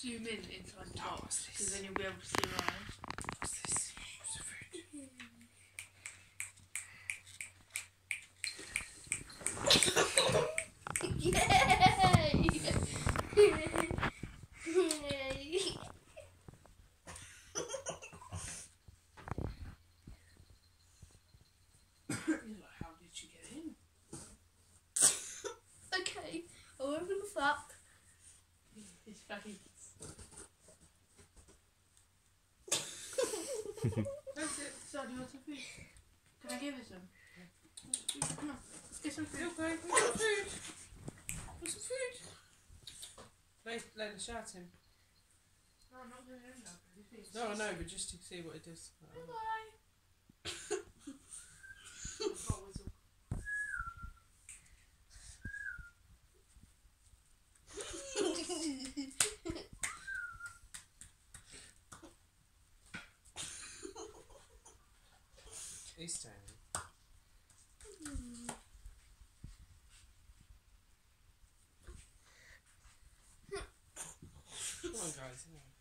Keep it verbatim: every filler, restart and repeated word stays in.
zoom in inside the Oh, box, what's because this? then you'll be able to see your eyes. What's this? What's the food? Yay! Yay! He's like, how did you get in? Okay, I'll open the flap. His face. That's it. So, do you want some food? Can I give you some? Come on, let's get some food. Okay, we got food. What's some food? Let, let us shout him. No, I'm not going to end up. No, I know, but just to see what it does. Bye. He's staying. Come on, guys.